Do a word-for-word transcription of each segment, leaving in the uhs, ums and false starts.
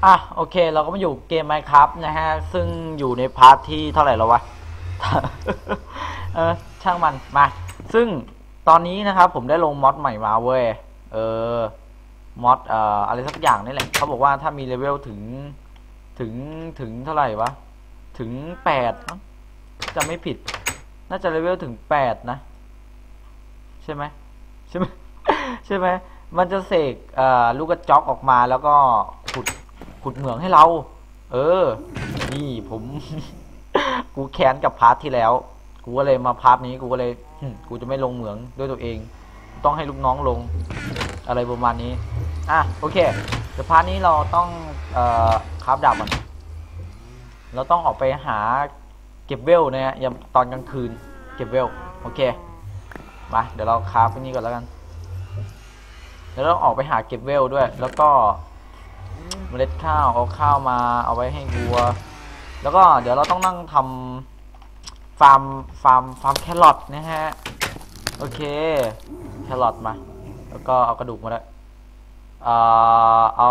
อ่ะโอเคเราก็มาอยู่เกม Minecraft นะฮะซึ่งอยู่ในพาร์ทที่เท่าไหร่แล้ววะ เออช่างมันมาซึ่งตอนนี้นะครับผมได้ลงมอดใหม่มาเว้ยเออมอดเอ่ออะไรสักอย่างนี่แหละเขาบอกว่าถ้ามีเลเวลถึงถึงถึงเท่าไหร่วะถึงแปดจะไม่ผิดน่าจะเลเวลถึงแปดนะใช่ไหมใช่ไหม ใช่ไหมมันจะเสกเอ่อลูกกระจอกออกมาแล้วก็ขุดขุดเหมืองให้เราเออนี่ผม กูแค้นกับพาร์ทที่แล้วกูก็เลยมาพาร์ทนี้กูก็เลยกูจะไม่ลงเหมืองด้วยตัวเองต้องให้ลูกน้องลงอะไรประมาณนี้อ่ะโอเคเดี๋ยวพาร์ทนี้เราต้องเอ่อคราฟดาบก่อนเราต้องออกไปหาเก็บเวลนะฮะยามตอนกลางคืนเก็บเวลโอเคมาเดี๋ยวเราคราฟนี้ก่อนแล้วกันแล้วเราออกไปหาเก็บเวลด้วยแล้วก็เมล็ดข้าวเอาข้าวมาเอาไว้ให้วัวแล้วก็เดี๋ยวเราต้องนั่งทำฟาร์มฟาร์มฟาร์มแครอทนะฮะโอเคแครอทมาแล้วก็เอากระดูกมาด้วยเอ่อเอา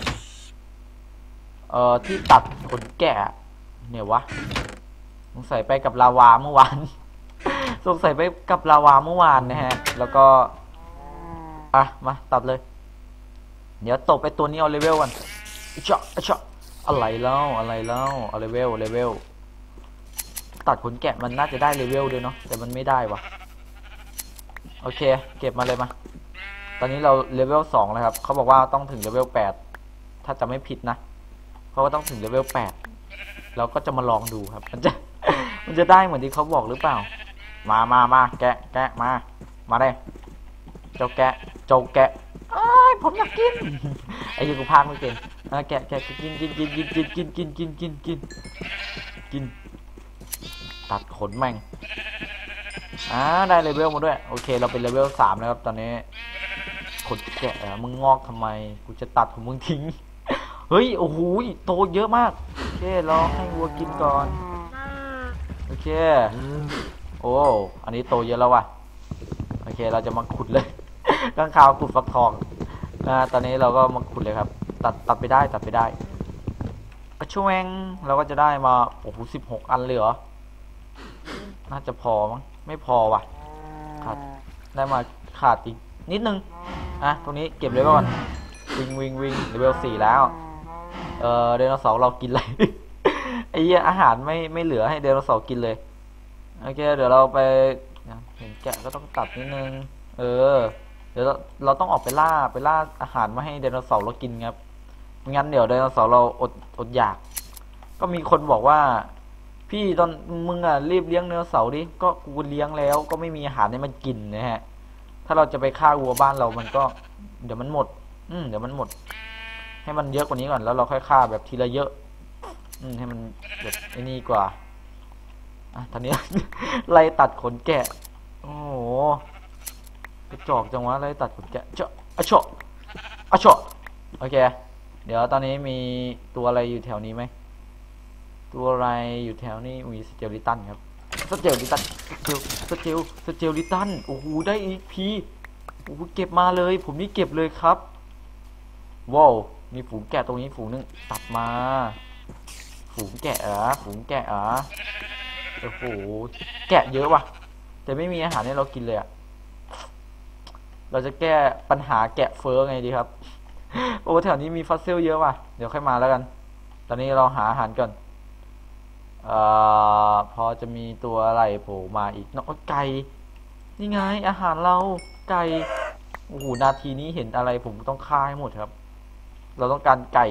เอ่อที่ตัดขนแกะเนี่ยวะสงสัยไปกับลาวาเมื่อวาน สงสัยไปกับลาวาเมื่อวานนะฮะแล้วก็อ่ะมาตัดเลยเดี๋ยวตบไปตัวนี้เอาเลเวลกันเจาะเจาะอะไรแล้วอะไรแล้วเอาเลเวลเลเวลตัดขนแกะมันน่าจะได้เลเวลด้วยเนาะแต่มันไม่ได้วะโอเคเก็บมาเลยมาตอนนี้เราเลเวลสองแล้วครับเขาบอกว่าต้องถึงเลเวลแปดถ้าจะไม่ผิดนะเขาก็ต้องถึงเลเวลแปดเราก็จะมาลองดูครับมันจะมันจะได้เหมือนที่เขาบอกหรือเปล่ามามามาแกะแกะมามาได้เจ้าแกะเจ้าแกะผมอยากกินไอ้ยูกูพากไม่เก่งแกะแกะกินกินกินกินกินกินกินกินกินกินกินตัดขนแม่งอ่าได้เลเวลมาด้วยโอเคเราเป็นเลเวลสามแล้วครับตอนนี้ขนแกะมึงงอกทำไมกูจะตัดของมึงทิ้งเฮ้ยโอ้โหโตเยอะมากโอเครอให้วัวกินก่อนโอเคโอ้อันนี้โตเยอะแล้วว่ะโอเคเราจะมาขุดเลยข้างคาวขุดฟักทองนะตอนนี้เราก็มาขุดเลยครับตัดตัดไปได้ตัดไปได้ช่วงเราก็จะได้มาโอ้โหสิบหกอันเลยเหรอน่าจะพอมั้งไม่พอว่ะขาดได้มาขาดอีกนิดนึงอ่ะตรงนี้เก็บเลยก่อนวิ่งวิ่งวิ่งเลเวลสี่แล้วเออไดโนเสาร์เรากินอะไร ไอ้อาหารไม่ไม่เหลือให้ไดโนเสาร์กินเลยโอเคเดี๋ยวเราไปเห็นแกะก็ต้องตัดนิดนึงเออเดี๋ยวเราเราต้องออกไปล่าไปล่าอาหารมาให้ไดโนเสาร์เรากินครับงั้นเดี๋ยวไดโนเสาร์เราอดอดอยากก็มีคนบอกว่าพี่ตอนมึงอ่ะรีบเลี้ยงไดโนเสาร์ดิก็กูเลี้ยงแล้วก็ไม่มีอาหารให้มันกินนะฮะถ้าเราจะไปฆ่าวัวบ้านเรามันก็เดี๋ยวมันหมดอืมเดี๋ยวมันหมดให้มันเยอะกว่านี้ก่อนแล้วเราค่อยฆ่าแบบทีละเยอะอืมให้มันแบบไอ้นี่กว่าอ่ะตอนนี้ ไล่ตัดขนแกะโอ้โหกระจอกจังวะไล่ตัดขนแกะเจาะอะเจาะอะเจาะโอเคเดี๋ยวตอนนี้มีตัวอะไรอยู่แถวนี้ไหมตัวอะไรอยู่แถวนี้มีสเจลลิตันครับสเจลลิตันสเจลสเจลสเจลลิตันโอ้โหได้อีกพีโอ้โหเก็บมาเลยผมนี่เก็บเลยครับว้าวมีฝูงแกะตรงนี้ฝูงนึงตัดมาฝูงแกะอ่ะฝูงแกะอ่ะโอ้โหแกะเยอะว่ะแต่ไม่มีอาหารให้เรากินเลยอ่ะเราจะแก้ปัญหาแกะเฟ้อไงดีครับโอ้แถวนี้มีฟอสซิลเยอะว่ะเดี๋ยวค่อยมาแล้วกันตอนนี้เราหาอาหารก่อนเอ่อพอจะมีตัวอะไรโผล่มาอีกเนาะไก่นี่ไงอาหารเราไก่โอ้โหนาทีนี้เห็นอะไรผมต้องฆ่าให้หมดครับเราต้องการไก่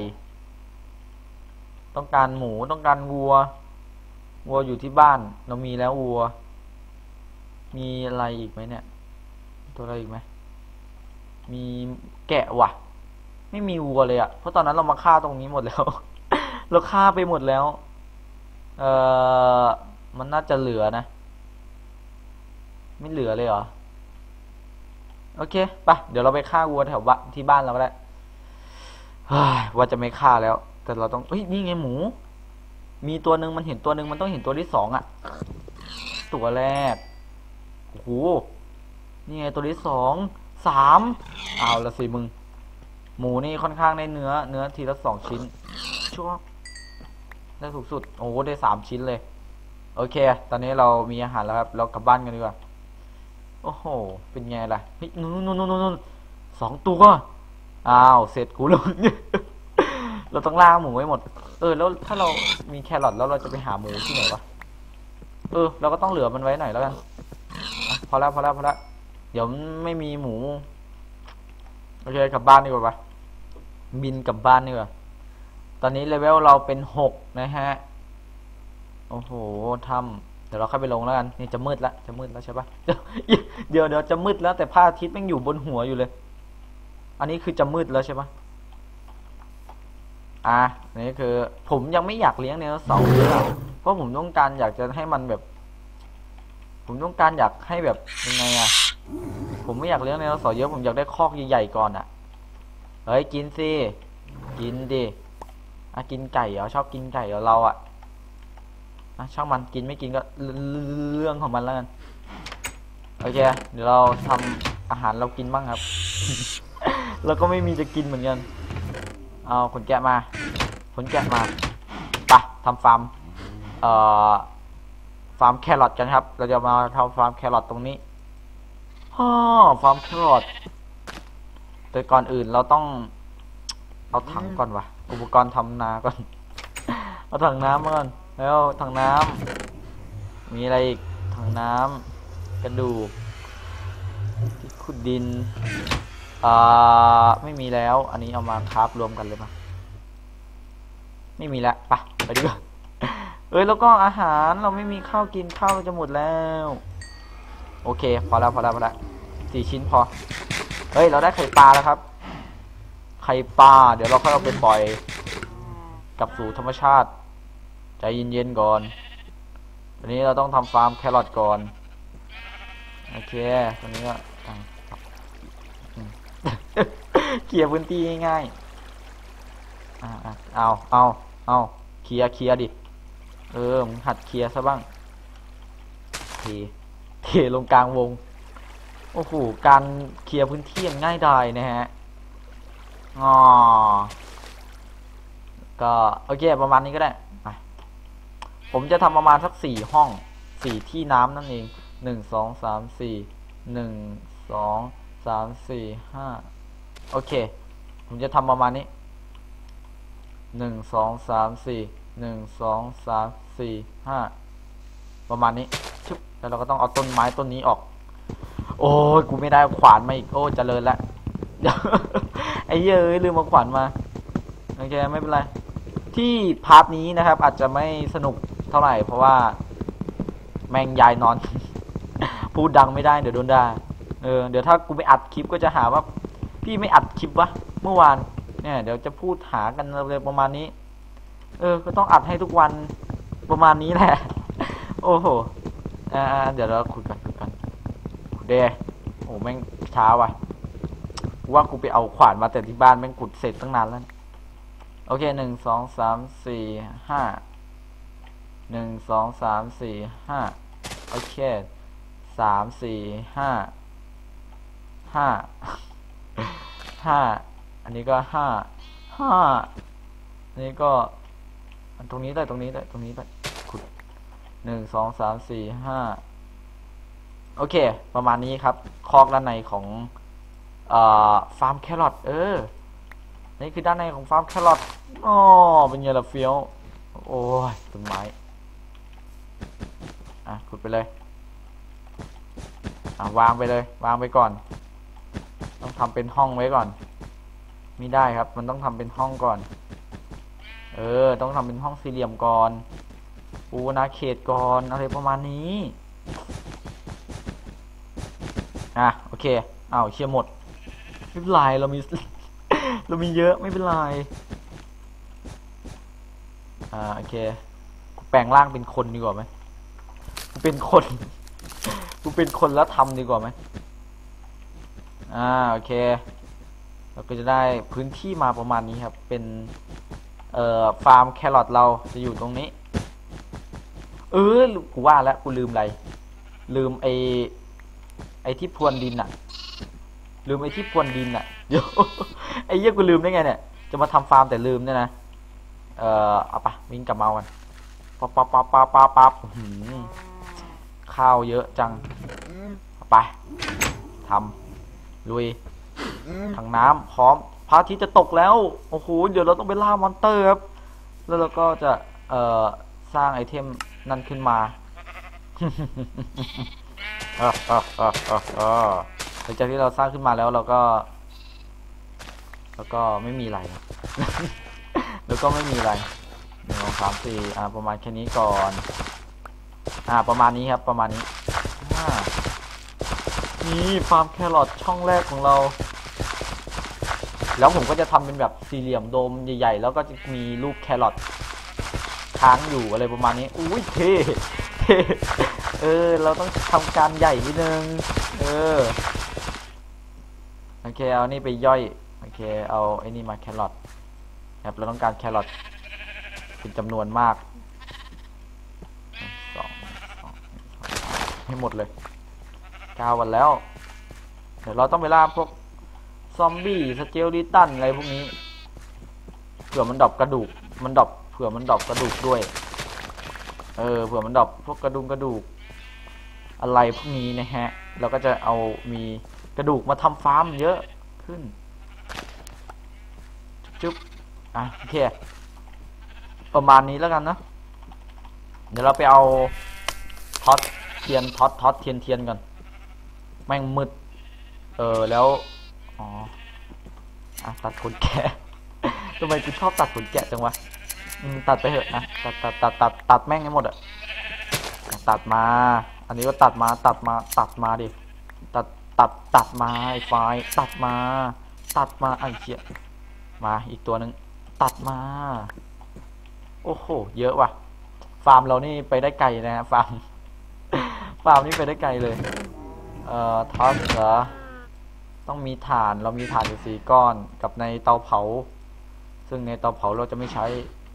ต้องการหมูต้องการวัววัวอยู่ที่บ้านเรามีแล้ววัวมีอะไรอีกไหมเนี่ยตัวอะไรอีกไหมมีแกะว่ะไม่มีวัวเลยอะเพราะตอนนั้นเรามาฆ่าตรงนี้หมดแล้ว เราฆ่าไปหมดแล้วเออมันน่าจะเหลือนะไม่เหลือเลยเหรอโอเคไปเดี๋ยวเราไปฆ่าวัวแถวบ้านที่บ้านเราก็ได้ว่าจะไม่ฆ่าแล้วแต่เราต้องเฮ้ยนี่ไงหมูมีตัวหนึ่งมันเห็นตัวหนึ่งมันต้องเห็นตัวที่สองอะตัวแรกโอ้โหนี่ไงตัวที่สองสามเอาละสิมึงหมูนี่ค่อนข้างได้เนื้อ เนื้อทีละสองชิ้นชั่วได้ถูกสุดโอ้โหได้สามชิ้นเลยโอเคตอนนี้เรามีอาหารแล้วครับเรากลับบ้านกันดีกว่าโอ้โหเป็นไงล่ะเฮ้ยนู่นนู่นนู่นนู่นสองตัวอ้าวเสร็จกูแล้ว เราต้องล่าหมูไว้หมดเออแล้วถ้าเรามีแครอทแล้วเราจะไปหาหมูที่ไหนวะเออเราก็ต้องเหลือมันไว้หน่อยแล้วกันพอแล้วพอแล้วพอแล้วเดี๋ยวไม่มีหมูโอเคกลับบ้านดีกว่าปะบินกลับบ้านดีกว่าตอนนี้เลเวลเราเป็นหกนะฮะโอ้โหทำเดี๋ยวเราเข้าไปลงแล้วกันนี่จะมืดแล้วจะมืดแล้วใช่ปะเดี๋ยวเดี๋ยวจะมืดแล้วแต่พระอาทิตย์แม่งอยู่บนหัวอยู่เลยอันนี้คือจะมืดแล้วใช่ปะอ่ะนี่คือผมยังไม่อยากเลี้ยงไดโนเสาร์เลยเพราะผมต้องการอยากจะให้มันแบบผมต้องการอยากให้แบบยังไงอะผมไม่อยากเลี้ยงไดโนเสาร์เยอะผมอยากได้คอกใหญ่ๆก่อนอะเฮ้ยกินสิกินดิอ่ะกินไก่เหรอชอบกินไก่เหรอเราอะอ่ะช่างมันกินไม่กินก็เรื่องของมันแล้วกันโอเคเดี๋ยวเราทำอาหารเรากินบ้างครับ แล้วก็ไม่มีจะกินเหมือนกันเอาขนแกะมาขนแกะมาไปทำฟาร์มเอ่อฟาร์มแครอทกันครับเราจะมาทำฟาร์มแครอทตรงนี้ฮ่อฟาร์มแครอทแต่ก่อนอื่นเราต้องเอาถังก่อนวะอุปกรณ์ทำนาก่อน เอาถังน้ำมาก่อนแล้วถังน้ำมีอะไรอีกถังน้ำกระดูกที่ขุดดินอ่าไม่มีแล้วอันนี้เอามาคราฟรวมกันเลยมั้ยไม่มีแล้วไปไปดีกว่าเอ้ยแล้วก็อาหารเราไม่มีข้าวกินข้าวจะหมดแล้วโอเคพอแล้วพอแล้วพอแล้วสี่ชิ้นพอเฮ้ยเราได้ไข่ปลาแล้วครับไข่ปลาเดี๋ยวเราค่อยเอาไปปล่อยกลับสู่ธรรมชาติใจเย็นๆก่อนตอนนี้เราต้องทำฟาร์มแครอทก่อนโอเคตอนนี้ก็เคลียร์พื้นที่ง่ายๆอ่าเอาเอาเอาเคลียร์เคลียร์ดิเออมึงหัดเคลียร์ซะบ้างเทเทลงกลางวงโอ้โหการเคลียร์พื้นที่ง่ายดายนะฮะอ๋อก็โอเคประมาณนี้ก็ได้ผมจะทำประมาณสักสี่ห้องสี่ที่น้ำนั่นเองหนึ่งสองสามสี่หนึ่งสองสามสี่ห้าโอเคผมจะทำประมาณนี้หนึ่งสองสามสี่หนึ่งสองสามสี่ห้าประมาณนี้ชุบแล้วเราก็ต้องเอาต้นไม้ต้นนี้ออกโอ้ยกูไม่ได้ขวานมาอีกโอ้เจริญแล้วเดี๋ยว ไอ้เหี้ยเอ้ยลืมมาขวานมาโอเคไม่เป็นไรที่พาร์ทนี้นะครับอาจจะไม่สนุกเท่าไหร่เพราะว่าแมงยายนอน พูดดังไม่ได้เดี๋ยวโดนด่าเออเดี๋ยวถ้ากูไปอัดคลิปก็จะหาว่าพี่ไม่อัดคลิปวะเมื่อวานเนี่ยเดี๋ยวจะพูดหากันเลยประมาณนี้เออก็ต้องอัดให้ทุกวันประมาณนี้แหละ โอ้โหอ่าเดี๋ยวเราคุยกันคุยกันเดโอ้แม่งช้าว่ะว่ากูไปเอาขวานมาแต่ที่บ้านแม่งขุดเสร็จตั้งนานแล้วโอเคหนึ่งสองสามสี่ห้าหนึ่งสองสามสี่ห้าโอเคสามสี่ห้าห้าห้าอันนี้ก็ห้าห้าอันนี้ก็ตรงนี้ได้ตรงนี้ได้ตรงนี้ได้ขุดหนึ่งสองสามสี่ห้าโอเคประมาณนี้ครับคอกด้านในของเอ่อฟาร์มแครอทเออนี่คือด้านในของฟาร์มแครอทอ๋อเป็นไงล่ะเฟี้ยวโอ้ยต้นไม้อ่ะขุดไปเลยอ่ะวางไปเลยวางไปก่อนต้องทำเป็นห้องไว้ก่อนไม่ได้ครับมันต้องทำเป็นห้องก่อนเออต้องทำเป็นห้องสี่เหลี่ยมก่อนปูนาเขตก่อนอะไรประมาณนี้อ่ะโอเคอ้าวเชี่ยหมดไม่เป็นไรเรามี เรามีเยอะไม่เป็นไรอ่าโอเคกูแปลงร่างเป็นคนดีกว่าไหมกูเป็นคนกูเป็นคนแล้วทำดีกว่าไหมอ่าโอเคเราก็จะได้พื้นที่มาประมาณนี้ครับเป็นเอ่อฟาร์มแครอทเราจะอยู่ตรงนี้เออกูว่าแล้วกูลืมอะไรลืมไอไอที่พรวนดินอะลืมไอ้ที่พรวนดินอ่ะเดี๋ยวไอ้เหี้ยกูลืมได้ไงเนี่ยจะมาทำฟาร์มแต่ลืมเนี่ยนะเอ่อเอาปะวิ่งกลับมากันปั๊บปั๊บปั๊บปั๊บปั๊บปั๊บข้าวเยอะจังไปทำลุยถังน้ำพร้อมพระอาทิตย์จะตกแล้วโอ้โหเดี๋ยวเราต้องไปล่ามอนเตอร์ครับแล้วเราก็จะเอ่อสร้างไอเทมนั่นขึ้นมาหลังจากที่เราสร้างขึ้นมาแล้วเราก็แล้วก็ไม่มีอะไรแล้วก็ไม่มีอะไรหนึ่งสองสามสี่อ่าประมาณแค่นี้ก่อนอ่าประมาณนี้ครับประมาณนี้อ่านี่ฟาร์มแครอทช่องแรกของเราแล้วผมก็จะทำเป็นแบบสี่เหลี่ยมโดมใหญ่ๆแล้วก็จะมีรูปแครอทค้างอยู่อะไรประมาณนี้อุ้ยเท่เท่เออเราต้องทำการใหญ่นิดนึงเออโอเคเอานี่ไปย่อยโอเคเอาไอ้นี่มาแครอทครับเราต้องการแครอทเป็นจำนวนมากสองสองให้หมดเลยเก้าวันแล้วเดี๋ยวเราต้องไปล่าพวกซอมบี้สเจลลิตันอะไรพวกนี้เผื่อมันดรอปกระดูกมันดรอปเผื่อมันดรอปกระดูกด้วยเออเผื่อมันดรอปพวกกระดุมกระดูกอะไรพวกนี้นะฮะเราก็จะเอามีกระดูกมาทำฟาร์มเยอะขึ้นจุ๊บอ่ะโอเคประมาณนี้แล้วกันนะเดี๋ยวเราไปเอาท็อตเทียนท็อตท็อตเทียนเทียนกันแม่งมืดเออแล้วอ๋ออ่ะตัดขนแกะทำไมกูชอบตัดขนแกะจังวะตัดไปเถอะนะตัดตัดตัดตัดตัดแม่งให้หมดอะตัดมาอันนี้ก็ตัดมาตัดมาตัดมาดิตัดตัดตัดมาไอ้ไฟตัดมาตัดมาไอ้เชี่ยมาอีกตัวหนึ่งตัดมาโอ้โหเยอะว่ะฟาร์มเรานี่ไปได้ไกลนะฮะฟาร์มฟาร์มนี่ไปได้ไกลเลยเอ่อท็อปเหรอต้องมีถ่านเรามีถ่านอยู่สี่ก้อนกับในเตาเผาซึ่งในเตาเผาเราจะไม่ใช้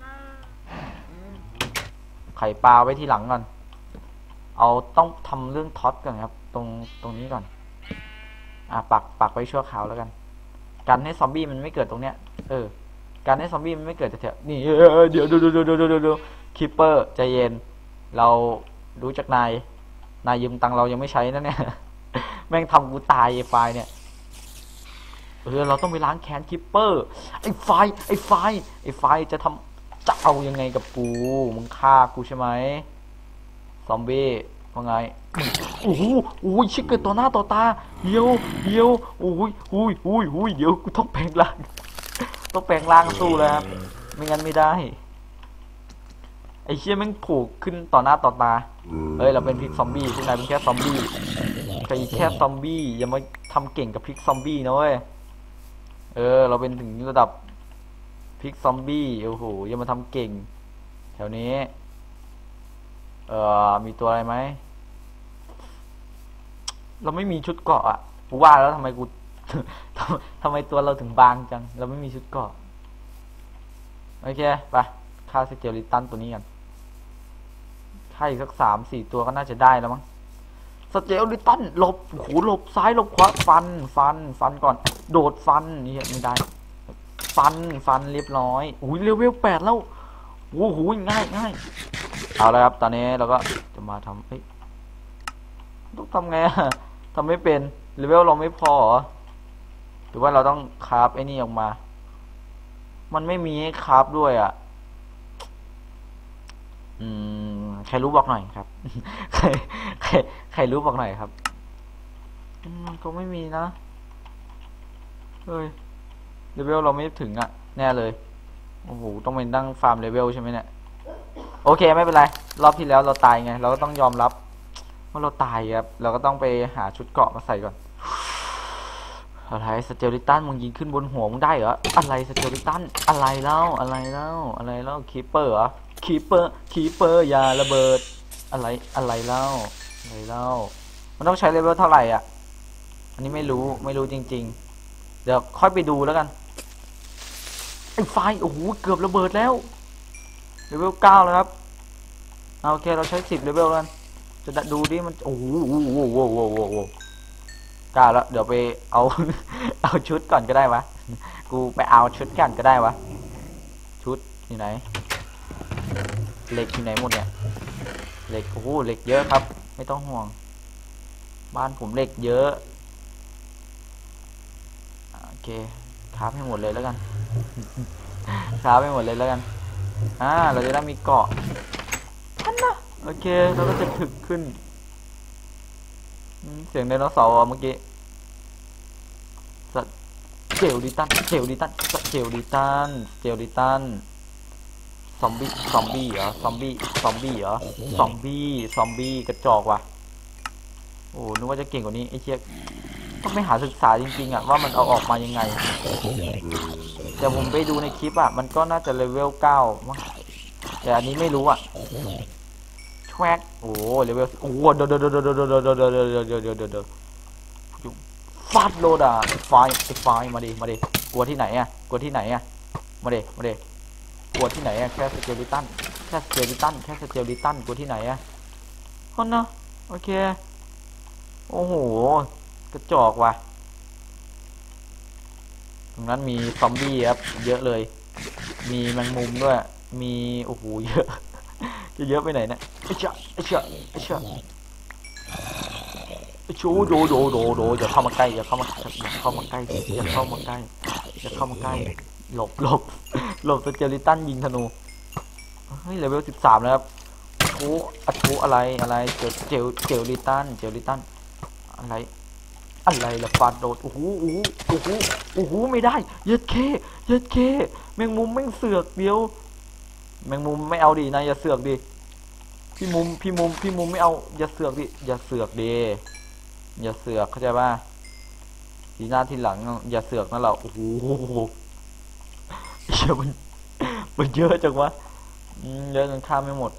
ไข่ปลาไว้ที่หลังก่อนเอาต้องทำเรื่องท็อตก่อนครับตรงตรงนี้ก่อนอ่ะปักปักไว้ชั่วคราวแล้วกันกันให้ซอมบี้มันไม่เกิดตรงเนี้ยเออการให้ซอมบี้มันไม่เกิดจะเถอะนี่เดี๋ยวดูดูดูดูดูดูคิปเปอร์ใจเย็นเรารู้จักนายนายยืมตังเรายังไม่ใช้นะเนี่ยแม่งทำกูตายไอ้ไฟเนี่ยเออเราต้องไปล้างแค้นคิปเปอร์ไอ้ไฟไอ้ไฟไอ้ไฟจะทำจะเอายังไงกับกูมึงฆ่ากูใช่ไหมซอมบี้ว่าไงโอ้โหโอ้ยชิคเกิดต่อหน้าต่อตาเดี๋ยวเดี๋ยวโอ้ยโอ้ยโอ้ยโอ้ยเดี๋ยวกูต้องแปลงร่างต้องแปลงร่างสู้แล้วครับไม่งั้นไม่ได้ไอ้เชี่ยแม่งโผล่ขึ้นต่อหน้าต่อตาเฮ้ยเราเป็นพิกซอมบี้ที่ไหนเป็นแค่ซอมบี้แค่แค่ซอมบี้อย่ามาทำเก่งกับพิกซอมบี้นะเว้ยเออเราเป็นถึงระดับพิกซอมบี้โอ้โหอย่ามาทำเก่งแถวนี้เอ่อมีตัวอะไรไหมเราไม่มีชุดเกราะอ่ะกูว่าแล้วทำไมกูทำไมตัวเราถึงบางจังเราไม่มีชุดเกราะโอเคไปฆ่าสเกลิตันตัวนี้กันฆ่าอีกสักสามสี่ตัวก็น่าจะได้แล้วมั้งสเกลิตันหลบโอ้โหหลบซ้ายหลบขวาฟันฟันฟันก่อนโดดฟันนี่ไม่ได้ฟันฟันเรียบร้อยอุ้ยเลเวลแปดแล้วโอ้โหง่ายง่ายเอาแล้วครับตอนนี้เราก็จะมาทำเฮ้ยต้องทำไงอะทำไม่เป็นเลเวลเราไม่พอหรือว่าเราต้องคราฟไอ้นี่ออกมามันไม่มีให้คราฟด้วยอ่ะอืมใครรู้บอกหน่อยครับใครใครใครรู้บอกหน่อยครับมันก็ไม่มีนะเฮ้ยเลเวลเราไม่ถึงอ่ะแน่เลยโอ้โหต้องไปนั่งฟาร์มเลเวลใช่ไหมเนี่ยโอเคไม่เป็นไรรอบที่แล้วเราตายไงเราก็ต้องยอมรับว่าเราตายครับเราก็ต้องไปหาชุดเกราะมาใส่ก่อนอะไรสเจลิตันมึงยิงขึ้นบนหัวมึงได้เหรออะไรสเจลิตันอะไรเล่าอะไรเล่าอะไรเล่าคีเปอร์เหรอคีเปอร์คีเปอร์อย่าระเบิดอะไรอะไรเล่าอะไรเล่ามันต้องใช้เลเวลเท่าไหร่อ่ะอันนี้ไม่รู้ไม่รู้จริงๆเดี๋ยวค่อยไปดูแล้วกันไอ้ไฟโอ้โหเกือบระเบิดแล้วเลเวลเก้าแล้วครับโอเคเราใช้สิบเลเวลกันจะดูดิมันโอ้โหโอ้โหโอ้โหโอ้โหกล้าแล้วเดี๋ยวไปเอา เอาชุดก่อนก็ได้วะกูไปเอาชุดกันก็ได้วะชุดอยู่ไหนเหล็กอยู่ไหนหมดเนี่ยเหล็กโอ้โหเหล็กเยอะครับไม่ต้องห่วงบ้านผมเหล็กเยอะโอเคคราฟให้หมดเลยแล้วกัน คราฟให้หมดเลยแล้วกันอ่าเราจะได้มีเกาะท่านนะโอเคเราก็จะถึกขึ้นเสียงไดโนเสาร์เมื่อกี้เจลดิตันเจลดิตันเจลดิตันเจลดิตันซอมบี้ซอมบี้เหรอซอมบี้ซอมบี้เหรอซอมบี้ซอมบี้กระจอกว่ะโอ้นึกว่าจะเก่งกว่านี้ไอ้เชี่ยต้องไปหาศึกษาจริงๆอ่ะว่ามันเอาออกมายังไงแต่ผมไปดูในคลิปอ่ะมันก็น่าจะเลเวลเก้ามั้งแต่อันนี้ไม่รู้อ่ะแทร็กโอ้เลเวลโอ้เดี๋ยวเดี๋ยวเดี๋ยวเดี๋ยวเดี๋ยวเดี๋ยวเดี๋ยวเดี๋ยวเดี๋ยวเดี๋ยวเดี๋ยวเดี๋ยวฟาดโลดอ่ะไฟไอ้ไฟมาดิมาดิกลัวที่ไหนอ่ะกลัวที่ไหนอ่ะมาดิมาดิกลัวที่ไหนอ่ะแค่สเกลิตันแค่สเกลิตันแค่สเกลิตันกลัวที่ไหนอ่ะคนนะโอเคโอ้โหกระจอกว่ะตรงนั้นมีซอมบี้ครับเยอะเลยมีแมงมุมด้วยมีโอ้โหเยอะจะเยอะไปไหนเนี่ยไอ้เชี่ยไอ้เชี่ยไอ้เชี่ยไอ้ชูโดโดโดโดอย่าเข้ามาใกล้อย่าเข้ามาอย่าเข้ามาใกล้อย่าเข้ามาใกล้อย่าเข้ามาใกล้หลบหลบหลบสเกลิตันยิงธนูเฮ้ยเลเวลสิบสามแล้วครับชูอัชูอะไรอะไรเจลเจลเจลลิตันเจลลิตันอะไรอะไรละฟาดโดดโอ้โหโอ้โหโอ้โหโอ้โหไม่ได้ยัดเคยัดเคแมงมุมแม่งเสือกเดียวแมงมุมไม่เอาดินายอย่าเสือกดิพี่มุมพี่มุมพี่มุมไม่เอาอย่าเสือกดิอย่าเสือกดิอย่าเสือกเข้าใจป่ะทีหน้าทีหลังอย่าเสือกนั่นแหละโอ้โหเยอะมันมันเยอะจังวะเยอะจนข้ามไม่หมด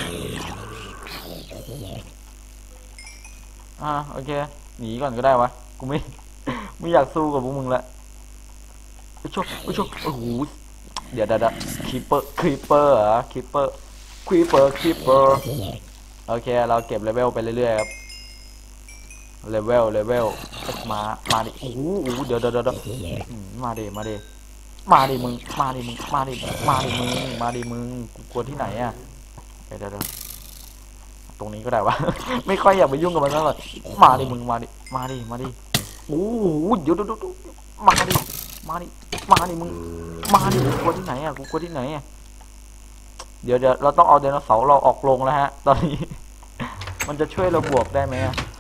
อ่าโอเคหนีก่อนก็ได้วะกูไม่ไม่อยากสู้กับพวกมึงละไปชกไปชกโอ้โหเดี๋ยวเดี๋ยวคีเปอร์คีเปอร์เหรอคีเปอร์คีเปอร์คีเปอร์โอเคเราเก็บเลเวลไปเรื่อยๆครับเลเวลเลเวลมามาดิโอ้โหเดี๋ยวเดี๋ยวเดี๋ยวมาดิมาดิมาดิมึงมาดิมึงมาดิมาดิมึงมาดิมึงกูกลัวที่ไหนอ่ะเดี๋ยวเดี๋ยวตรงนี้ก็ได้วะไม่ค่อยอยากไปยุ่งกับมันเท่าไหร่มาดิมึงมาดิมาดิมาดิโอ้โหเดี๋ยวเดี๋ยวมาดิมาดิมาดิมึงมาดิกูกลัวที่ไหนอ่ะกูกลัวที่ไหนอ่ะเดี๋ยวเดี๋ยวเราต้องเอาไดโนเสาร์เราออกลงแล้วฮะตอนนี้มันจะช่วยเราบวกได้ไหม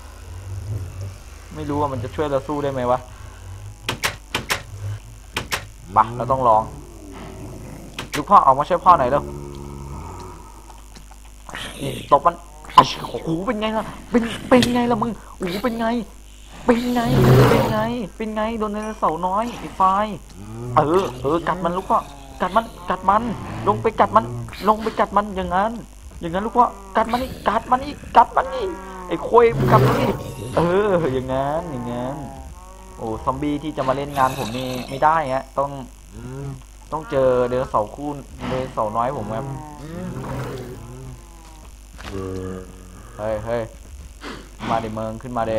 ไม่รู้ว่ามันจะช่วยเราสู้ได้ไหมวะปะเราต้องลองลูกพ่อออกมาช่วยพ่อหน่อยเร็วนี่ตบมันโอ้โหเป็นไงล่ะเป็นเป็นไงล่ะมึงโอ้โหเป็นไงเป็นไงเป็นไงเป็นไงโดนไดโนเสาร์น้อยไอ้ไฟเออเออกัดมันลูกพ่อกัดมันกัดมันลงไปกัดมันลงไปกัดมันอย่างนั้นอย่างนั้นลูกพ่อกัดมันนี่กัดมันนี่กัดมันนี่ไอ้โคยกัดมันนี่เอออย่างนั้นอย่างนั้นโอ้ซอมบี้ที่จะมาเล่นงานผมนี่ไม่ได้ฮะต้องต้องเจอไดโนเสาร์คู่ไดโนเสาร์น้อยผมครับเฮ้ยเฮ้ยมาเดเมืองขึ้นมาเด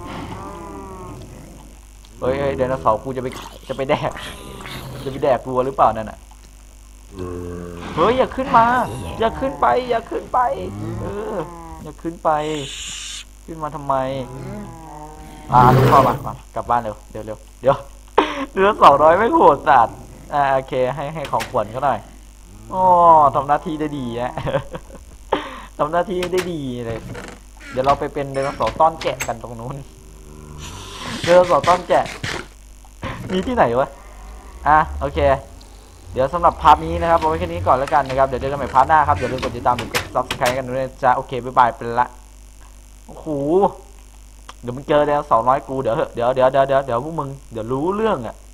เฮ้ยเฮ้ยไดโนเสาร์กูจะไปจะไปแดกจะไปแดกกลัวหรือเปล่านั่นน่ะเฮ้ยอย่าขึ้นมาอย่าขึ้นไปอย่าขึ้นไปเอออย่าขึ้นไปขึ้นมาทำไมอ่าลูกพ่อมามากลับบ้านเร็วเดี๋ยวเร็วเดี๋ยวเรือสองร้อยไม่โหดสัตว์อ่าโอเคให้ให้ของขวัญเขาหน่อยอ๋อทำหน้าที่ได้ดีฮะทำหน้าที่ได้ดีเลยเดี๋ยวเราไปเป็นไดโนเสาร์ต้อนแกะกันตรงนู้นไดโนเสาร์ต้อนแกะมีที่ไหนวะอ่ะโอเคเดี๋ยวสำหรับพาร์ทนี้นะครับเอาไว้แค่นี้ก่อนแล้วกันนะครับเดี๋ยวเจอกันใหม่พาร์ทหน้าครับอย่าลืมกดติดตามหรือกด ซับสไครบ์ กันด้วยจ้าโอเคบ๊ายบายเป็นละโอ้โหเดี๋ยวมึงเจอไดโนเสาร์น้อยกูเดี๋ยวเดี๋ยวเดี๋ยวเดี๋ยวเดี๋ยวพวกมึงเดี๋ยวรู้เรื่องอ่ะ